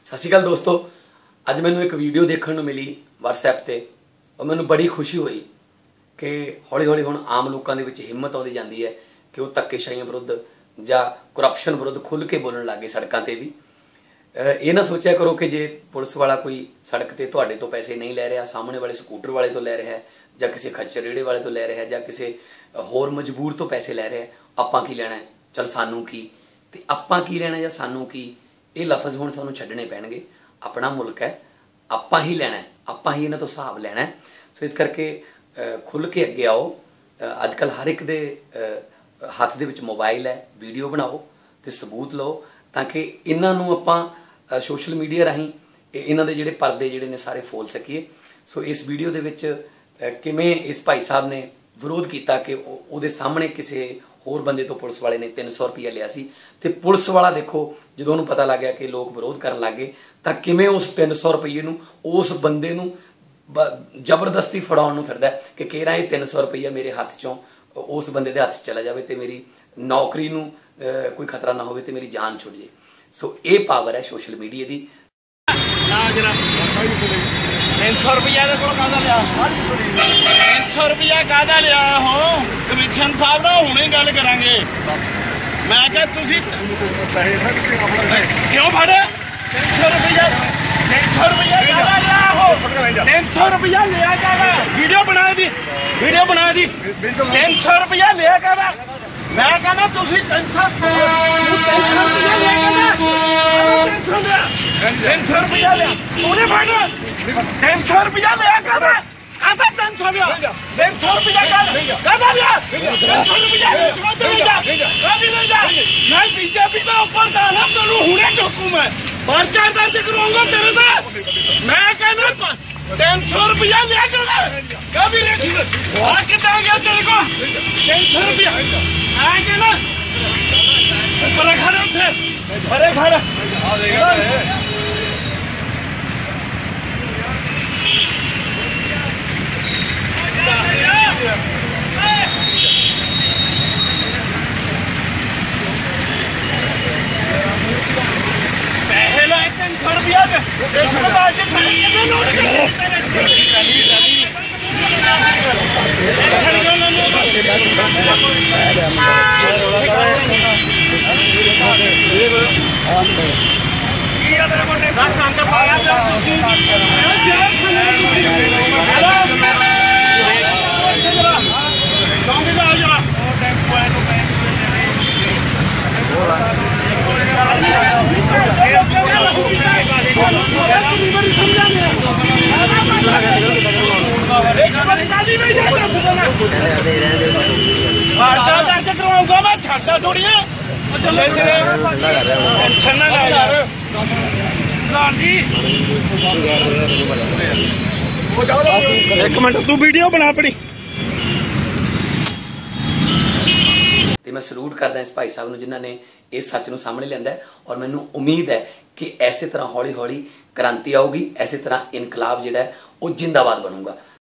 सत श्री अकाल दोस्तों, अज मैनू एक वीडियो देखने को मिली WhatsApp ते और मैनू बड़ी खुशी हुई कि हौली हौली हुण आम लोगों के हिम्मत आती जाती है कि वह धक्केशाही विरुद्ध या करप्शन विरुद्ध खुल के बोलण लग गए। सड़कों पर भी ये ना सोचा करो कि जे पुलिस वाला कोई सड़क पर तुहाडे तो पैसे नहीं लै रहा, सामने वाले स्कूटर वाले तो लै रहा है, या किसी खच्चर रेड़े वाले तो लै रहा है, या किसी होर मजबूर तो पैसे लै रहा है, आपां की लैना है, चल सानू की, ते आपां की लैना या सानू की, ये लफज हुण सानू छड्डणे पैणगे। अपना मुल्क है, आपां ही लैना है, आपां ही इन्हां तो हिसाब लैना है। सो इस करके खुल के अगे आओ। अजकल हर एक दे हत्थ दे विच मोबाइल है, वीडियो बनाओ ते सबूत लो ताकि इन्हां नूं आपां सोशल मीडिया राहीं इन्हां दे जिहड़े पर्दे जिहड़े ने सारे फोल सकीए। सो इस वीडियो दे विच किवें इस भाई साहब ने विरोध किया कि उहदे सामने किसी होर बंदे तो पुलिस वाले ने 300 रुपया लिया सी ते पुलिस वाला देखो जो उन्होंने पता लग गया कि लोग विरोध करन लग गए तां किवें उस 300 रुपये नूं उस बंदे नूं जबरदस्ती फड़ाउण नूं फिरदा है कि केरा ये 300 रुपया मेरे हाथ चों उस बंदे दे हाथ चला जाए तो मेरी नौकरी नूं कोई खतरा ना होवे ते मेरी जान छुट जाए। सो ये पावर है सोशल मीडिया की। 300 रुपया लिया 300 रुपया काहदा लिया हो कमिशन साहब ना हुणे गल करांगे। मैं क्या तुसी क्यों फड़े 300 रुपया काहदा लिया हो 300 रुपया लिया काहदा वीडियो बना दी 300 रुपया लिया काहदा मैं कहना तुसी 300 रुपया लिया तूने फड़ 300 रुपया लिया काहदा आता 300 लिया 300 रुपया काहदा लिया 300 रुपया काहदी ले जा मैं बीजेपी का ऊपर डाला तेनू हुणे चुकू मैं पर्चा दर्ज करूंगा तेरे से। मैं कहना 300 रुपया लिया काहदी ले आ कितना गया तेरे को 300 रुपया आ के ना ऊपर खड़े उठे अरे खड़ा पहला 300 रुपया करवाऊंगा मैं छाटा थोड़ी टेंशन ना ले यार एक मिनट तू वीडियो बना अपनी। मैं सलूट करदा इस भाई साहब जिन्हों ने इस सच को सामने लिया है और मैनू उम्मीद है कि इस तरह हौली हौली क्रांति आऊगी, इस तरह इनकलाब जिहड़ा है वो जिंदाबाद बनूगा।